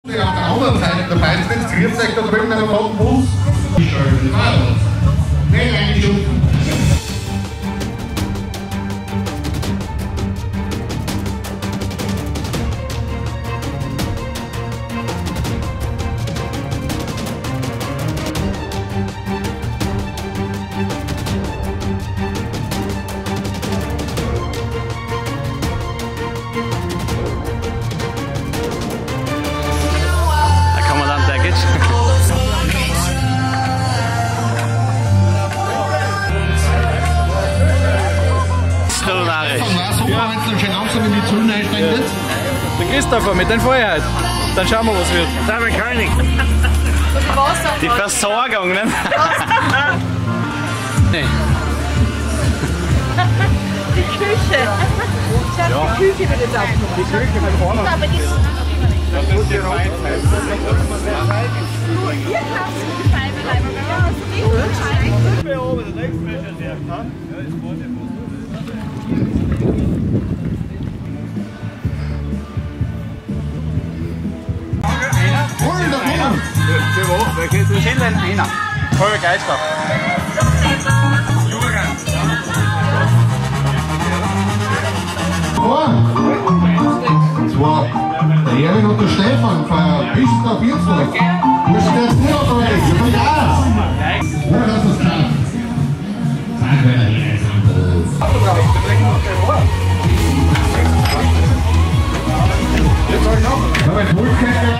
Auf der anderen Seite der Feistritz grüßt euch da drüben einen roten Bus. Nicht eingeschoben. Ja, wenn es dann schön langsam in die Zullen einsteigen wird. Der Christopher mit den Feuerheit. Dann schauen wir, was wird. Da bin ich König. Die Versorgung, ne? Nee. Die Küche. Ja. Die Küche wird jetzt aufgenommen. Die Küche wird vorne. Aber die das muss ja rein sein. Hier kannst du die Scheibe bleiben. Ja, die Scheibe. Hier oben, der nächste Mensch, der kann. Ja, ist vorne. Schillen, einer. Voll Geister. Zwei. Der Erwin und der Stefan feiern bis nach Würzburg. Müssen wir jetzt nicht unterwegs? Ja, ja. Oder hast du es klar? Sagen wir nicht. Jetzt soll ich noch. Aber jetzt holt keiner.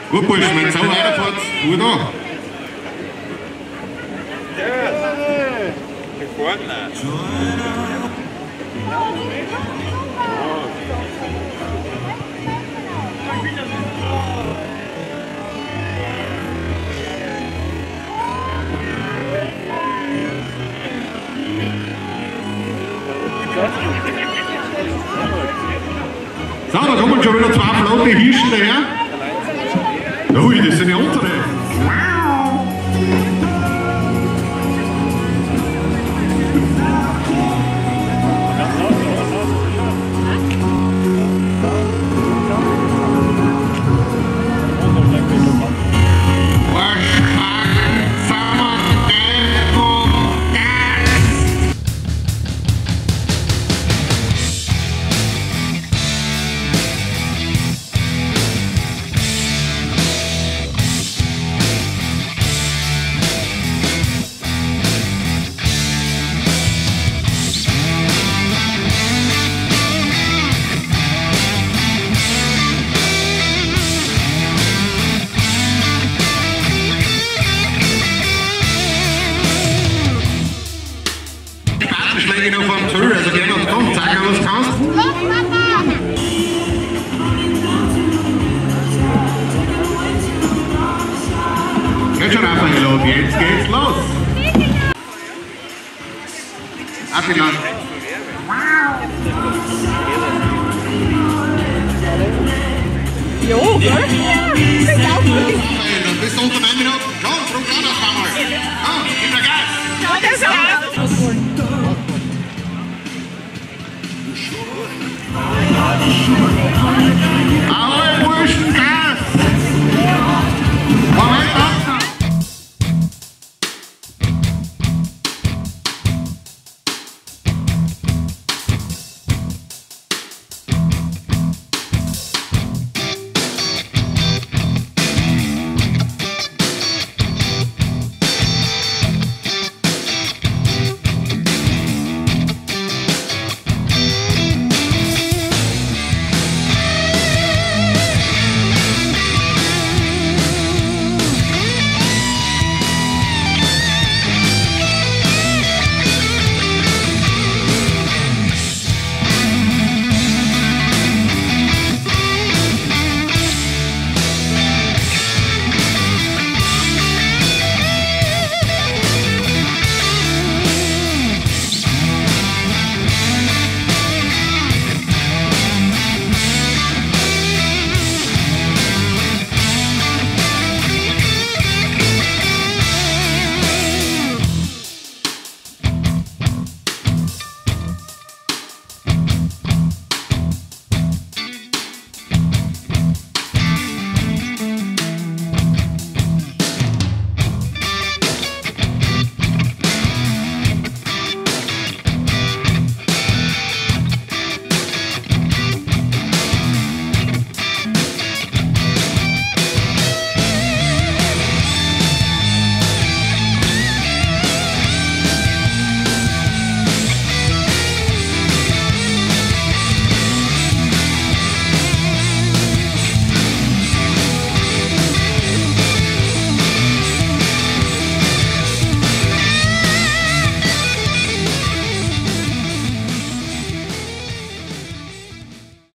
Gut, Burschen, wenn ihr so weiterfahrt, gut an. So, da kommen schon wieder 2 flotte Hirschen daher. Ui, das sind ja unsere. Schläge noch vom Ziel, also gerne uns kommt, zeig mir, was du kannst. Geht schon Raphael, und jetzt geht's los. Attila. Jo, gell? Ja,